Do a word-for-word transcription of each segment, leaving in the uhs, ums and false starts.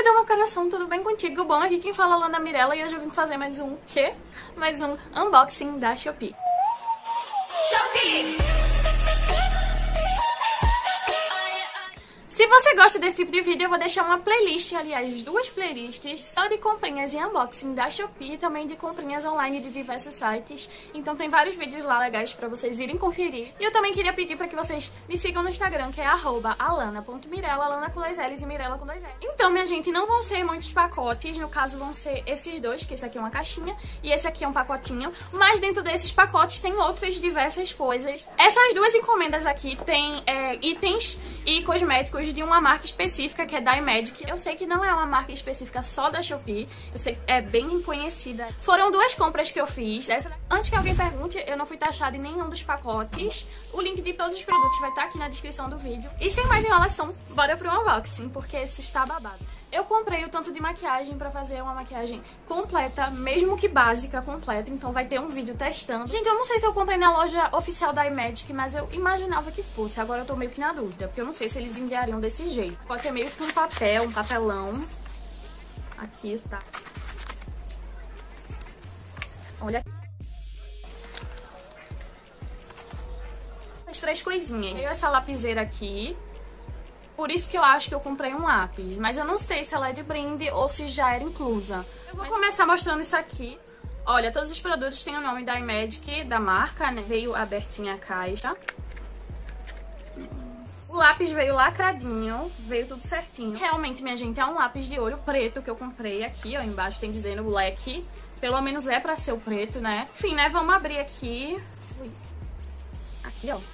Então, meu coração, tudo bem contigo? Bom, aqui quem fala é a Lana Mirella e hoje eu vim fazer mais um quê? Mais um unboxing da Shopee. Shopee! Se você gosta desse tipo de vídeo, eu vou deixar uma playlist, aliás, duas playlists, só de comprinhas e unboxing da Shopee e também de comprinhas online de diversos sites. Então tem vários vídeos lá legais pra vocês irem conferir. E eu também queria pedir pra que vocês me sigam no Instagram, que é arroba alana ponto mirella, Alana com dois L's e Mirella com dois L's. Então, minha gente, não vão ser muitos pacotes, no caso vão ser esses dois, que esse aqui é uma caixinha e esse aqui é um pacotinho. Mas dentro desses pacotes tem outras diversas coisas. Essas duas encomendas aqui tem é, itens e cosméticos de uma marca específica, que é Dye Magic. Eu sei que não é uma marca específica só da Shopee, eu sei que é bem conhecida. Foram duas compras que eu fiz. Essa... Antes que alguém pergunte, eu não fui taxada em nenhum dos pacotes. O link de todos os produtos vai estar aqui na descrição do vídeo. E sem mais enrolação, bora pro unboxing, porque esse está babado. Eu comprei o tanto de maquiagem pra fazer uma maquiagem completa, mesmo que básica, completa. Então vai ter um vídeo testando. Gente, eu não sei se eu comprei na loja oficial da iMagic, mas eu imaginava que fosse. Agora eu tô meio que na dúvida, porque eu não sei se eles enviariam desse jeito. Pode ter meio que um papel, um papelão. Aqui está. Olha aqui. As três coisinhas. Veio essa lapiseira aqui. Por isso que eu acho que eu comprei um lápis. Mas eu não sei se ela é de brinde ou se já era inclusa. Eu vou começar mostrando isso aqui. Olha, todos os produtos têm o nome da iMagic, da marca, né? Veio abertinha a caixa. O lápis veio lacradinho, veio tudo certinho. Realmente, minha gente, é um lápis de olho preto que eu comprei aqui, ó. Embaixo tem dizendo black. Pelo menos é pra ser o preto, né? Enfim, né? Vamos abrir aqui. Ui. Aqui, ó.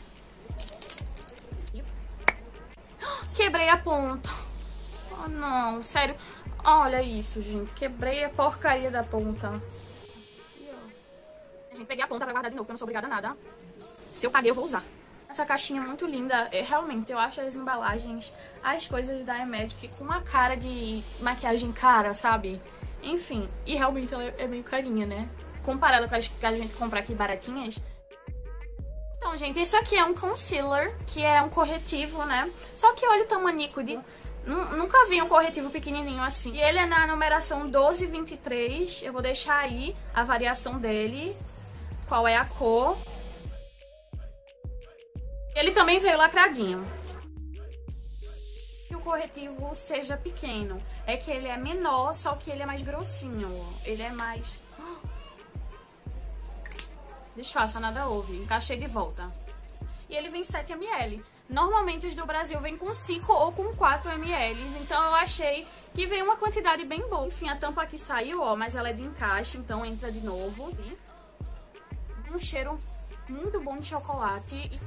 Quebrei a ponta. Oh, não. Sério. Olha isso, gente. Quebrei a porcaria da ponta. Aqui, ó. Gente, peguei a ponta pra guardar de novo, porque eu não sou obrigada a nada. Se eu paguei, eu vou usar. Essa caixinha é muito linda. É, realmente, eu acho as embalagens, as coisas da iMagic com uma cara de maquiagem cara, sabe? Enfim. E realmente ela é meio carinha, né? Comparada com as que a gente compra aqui baratinhas. Então, gente, isso aqui é um concealer, que é um corretivo, né? Só que olha o tamanico de... Nunca vi um corretivo pequenininho assim. E ele é na numeração doze vinte e três. Eu vou deixar aí a variação dele, qual é a cor. Ele também veio lacradinho. Que o corretivo seja pequeno. É que ele é menor, só que ele é mais grossinho, ó. Ele é mais... Desfaça, nada houve. Encaixei de volta. E ele vem sete mililitros. Normalmente os do Brasil vêm com cinco ou com quatro mililitros. Então eu achei que veio uma quantidade bem boa. Enfim, a tampa aqui saiu, ó. Mas ela é de encaixe, então entra de novo. Um cheiro muito bom de chocolate.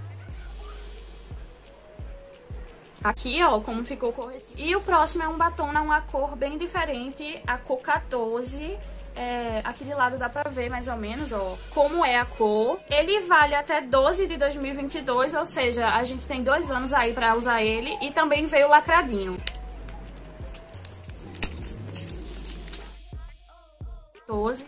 Aqui, ó, como ficou corretivo. E o próximo é um batom numa cor bem diferente. A cor quatorze. É, aqui de lado dá pra ver mais ou menos, ó, como é a cor. Ele vale até doze de dois mil e vinte e dois, ou seja, a gente tem dois anos aí pra usar ele. E também veio lacradinho. doze.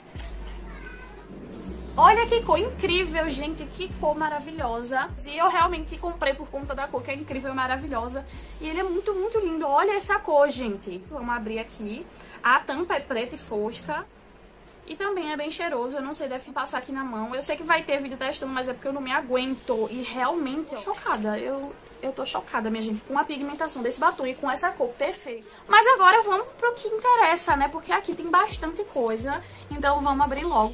Olha que cor incrível, gente, que cor maravilhosa. E eu realmente comprei por conta da cor, que é incrível e maravilhosa. E ele é muito, muito lindo. Olha essa cor, gente. Vamos abrir aqui. A tampa é preta e fosca. E também é bem cheiroso, eu não sei, deve passar aqui na mão. Eu sei que vai ter vídeo testando, mas é porque eu não me aguento. E realmente, eu tô chocada, eu, eu tô chocada, minha gente, com a pigmentação desse batom e com essa cor perfeita. Mas agora vamos pro que interessa, né? Porque aqui tem bastante coisa, então vamos abrir logo.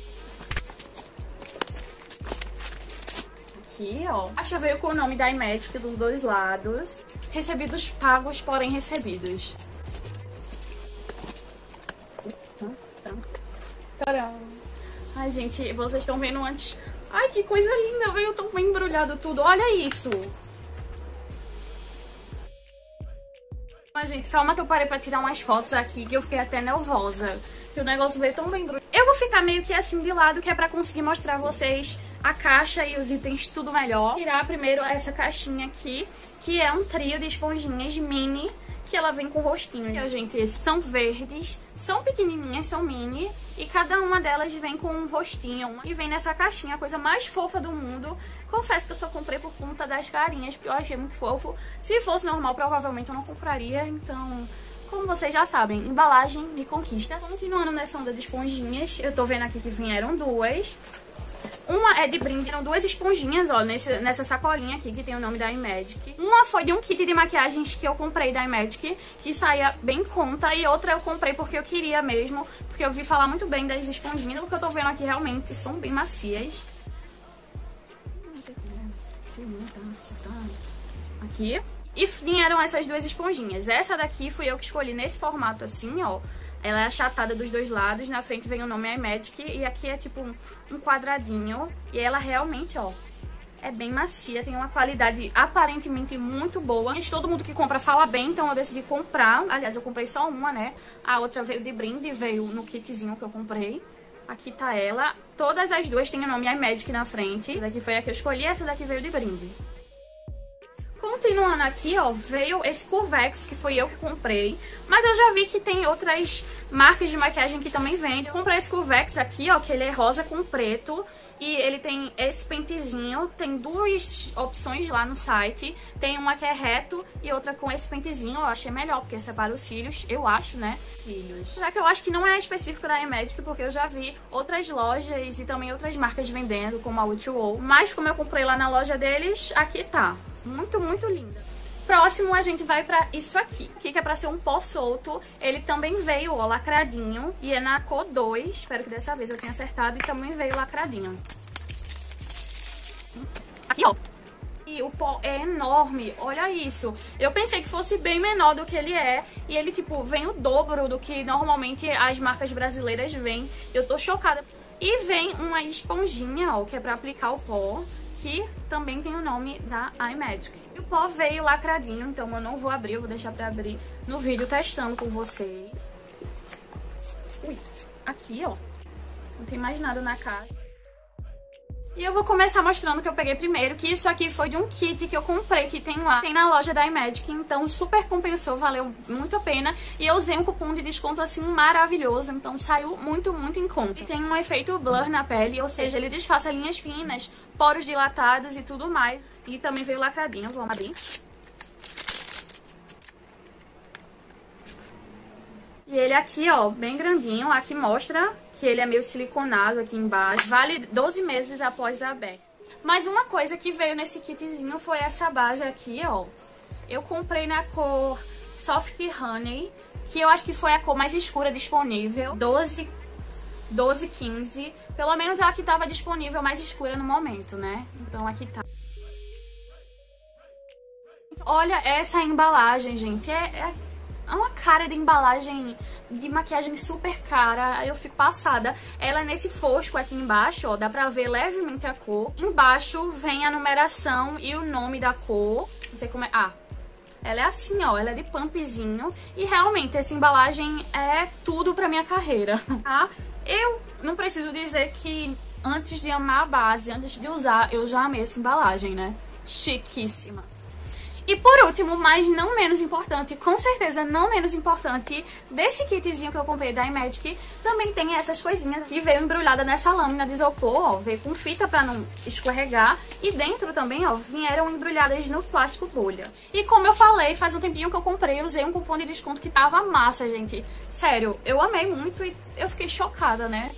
Aqui, ó. A caixa veio com o nome da iMagic dos dois lados. Recebidos pagos, porém recebidos. Caramba. Ai, gente, vocês estão vendo antes. Ai, que coisa linda. Veio tão bem embrulhado tudo. Olha isso. Mas, gente, calma que eu parei pra tirar umas fotos aqui, que eu fiquei até nervosa. Que o negócio veio tão bem embrulhado. Eu vou ficar meio que assim de lado, que é pra conseguir mostrar a vocês a caixa e os itens tudo melhor. Vou tirar primeiro essa caixinha aqui, que é um trio de esponjinhas mini, que ela vem com rostinho. E, gente, são verdes, são pequenininhas, são mini, e cada uma delas vem com um rostinho. E vem nessa caixinha, a coisa mais fofa do mundo. Confesso que eu só comprei por conta das carinhas, porque eu achei muito fofo. Se fosse normal, provavelmente eu não compraria, então Como vocês já sabem, embalagem me conquista. Continuando nessa onda de esponjinhas, eu tô vendo aqui que vieram duas. Uma é de brinde, eram duas esponjinhas, ó, nesse, nessa sacolinha aqui que tem o nome da iMagic. Uma foi de um kit de maquiagens que eu comprei da iMagic, que saía bem em conta. E outra eu comprei porque eu queria mesmo, porque eu vi falar muito bem das esponjinhas. O que eu tô vendo aqui realmente são bem macias. Aqui. E vieram essas duas esponjinhas. Essa daqui fui eu que escolhi nesse formato assim, ó. Ela é achatada dos dois lados, na frente vem o nome iMagic e aqui é tipo um, um quadradinho. E ela realmente, ó, é bem macia, tem uma qualidade aparentemente muito boa. Mas todo mundo que compra fala bem, então eu decidi comprar. Aliás, eu comprei só uma, né? A outra veio de brinde, veio no kitzinho que eu comprei. Aqui tá ela. Todas as duas têm o nome iMagic na frente. Essa daqui foi a que eu escolhi, essa daqui veio de brinde. Continuando aqui, ó, veio esse Curvex, que foi eu que comprei. Mas eu já vi que tem outras marcas de maquiagem que também vendem. Eu comprei esse Curvex aqui, ó, que ele é rosa com preto. E ele tem esse pentezinho. Tem duas opções lá no site. Tem uma que é reto e outra com esse pentezinho. Eu achei melhor, porque separa os cílios, eu acho, né? Cílios. Só que eu acho que não é específico da iMagic, porque eu já vi outras lojas e também outras marcas vendendo, como a Ultrawall. Mas como eu comprei lá na loja deles, aqui tá. Muito, muito linda. Próximo a gente vai pra isso aqui, que é pra ser um pó solto. Ele também veio, ó, lacradinho. E é na cor dois. Espero que dessa vez eu tenha acertado. E também veio lacradinho. Aqui, ó. E o pó é enorme, olha isso. Eu pensei que fosse bem menor do que ele é. E ele, tipo, vem o dobro do que normalmente as marcas brasileiras vêm. Eu tô chocada. E vem uma esponjinha, ó, que é pra aplicar o pó. Que também tem o nome da iMagic. E o pó veio lacradinho, então eu não vou abrir, eu vou deixar pra abrir no vídeo testando com vocês. Ui, aqui, ó. Não tem mais nada na caixa. E eu vou começar mostrando o que eu peguei primeiro, que isso aqui foi de um kit que eu comprei, que tem lá, tem na loja da iMagic, então super compensou, valeu muito a pena. E eu usei um cupom de desconto assim maravilhoso, então saiu muito, muito em conta. E tem um efeito blur na pele, ou seja, ele disfarça linhas finas, poros dilatados e tudo mais. E também veio lacradinho, vamos abrir. E ele aqui, ó, bem grandinho, aqui mostra que ele é meio siliconado aqui embaixo. Vale doze meses após a aberta. Mas uma coisa que veio nesse kitzinho foi essa base aqui, ó. Eu comprei na cor Soft Honey, que eu acho que foi a cor mais escura disponível. doze, doze, quinze. Pelo menos ela que tava disponível mais escura no momento, né? Então aqui tá. Olha essa embalagem, gente. É... é... É uma cara de embalagem de maquiagem super cara, aí eu fico passada. Ela é nesse fosco aqui embaixo, ó, dá pra ver levemente a cor. Embaixo vem a numeração e o nome da cor. Não sei como é... Ah, ela é assim, ó, ela é de pumpzinho. E realmente, essa embalagem é tudo pra minha carreira, tá? Eu não preciso dizer que antes de amar a base, antes de usar, eu já amei essa embalagem, né? Chiquíssima. E por último, mas não menos importante, com certeza não menos importante, desse kitzinho que eu comprei da iMagic, também tem essas coisinhas que veio embrulhada nessa lâmina de isopor, ó, veio com fita pra não escorregar, e dentro também, ó, vieram embrulhadas no plástico bolha. E como eu falei, faz um tempinho que eu comprei, eu usei um cupom de desconto que tava massa, gente. Sério, eu amei muito e eu fiquei chocada, né?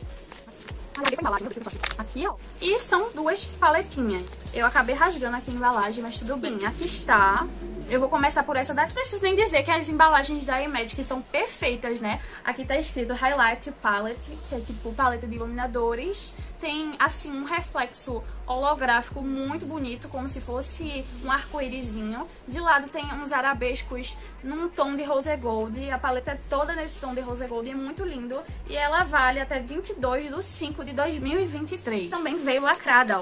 Aqui, ó. E são duas paletinhas. Eu acabei rasgando aqui a embalagem, mas tudo bem. Aqui está. Eu vou começar por essa daqui. Não preciso nem dizer que as embalagens da iMagic são perfeitas, né? Aqui tá escrito Highlight Palette, que é tipo paleta de iluminadores. Tem, assim, um reflexo holográfico muito bonito, como se fosse um arco-írisinho. De lado tem uns arabescos num tom de rose gold. A paleta é toda nesse tom de rose gold, é muito lindo. E ela vale até vinte e dois de cinco de dois mil e vinte e três. Também veio lacrada, ó.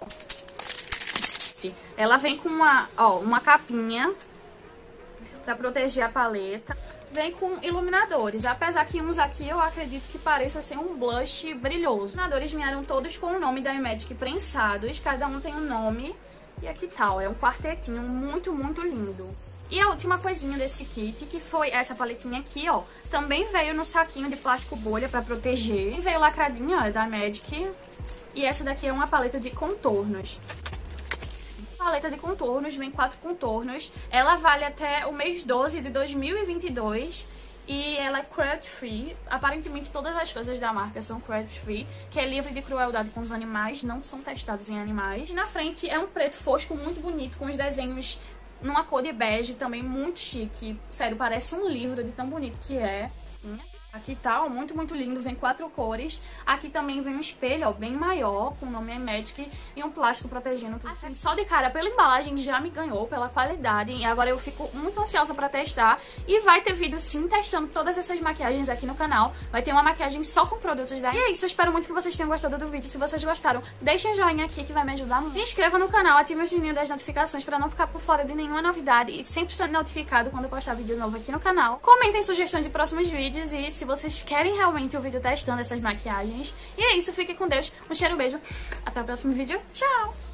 Ela vem com uma, ó, uma capinha pra proteger a paleta. Vem com iluminadores, apesar que uns aqui eu acredito que pareça ser um blush brilhoso. Os iluminadores vieram todos com o nome da iMagic prensados, cada um tem um nome. E aqui tá, ó, é um quartetinho muito, muito lindo. E a última coisinha desse kit, que foi essa paletinha aqui, ó, também veio no saquinho de plástico bolha pra proteger. Veio lacradinha, ó, é da iMagic. E essa daqui é uma paleta de contornos. Paleta de contornos, vem quatro contornos. Ela vale até o mês doze de dois mil e vinte e dois. e ela é cruelty free. Aparentemente todas as coisas da marca são cruelty free, que é livre de crueldade com os animais, não são testados em animais. E na frente é um preto fosco muito bonito, com os desenhos numa cor de bege, também muito chique. Sério, parece um livro de tão bonito que é. Aqui tá, ó, muito, muito lindo, vem quatro cores. Aqui também vem um espelho, ó, bem maior, com o nome iMagic e um plástico protegendo tudo. Assim, só de cara, pela embalagem já me ganhou, pela qualidade. E agora eu fico muito ansiosa pra testar. E vai ter vídeo, sim, testando todas essas maquiagens aqui no canal. Vai ter uma maquiagem só com produtos da... E é isso, eu espero muito que vocês tenham gostado do vídeo. Se vocês gostaram, deixem um joinha aqui que vai me ajudar muito. Se inscreva no canal, ative o sininho das notificações pra não ficar por fora de nenhuma novidade e sempre ser notificado quando eu postar vídeo novo aqui no canal. Comentem sugestões de próximos vídeos e se vocês querem realmente o vídeo testando essas maquiagens. E é isso, fiquem com Deus. Um cheiro, um beijo. Até o próximo vídeo. Tchau!